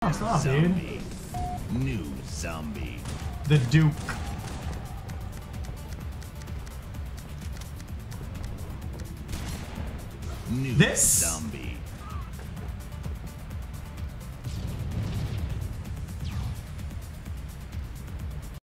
What's up, dude? New zombie. The Duke. New This zombie.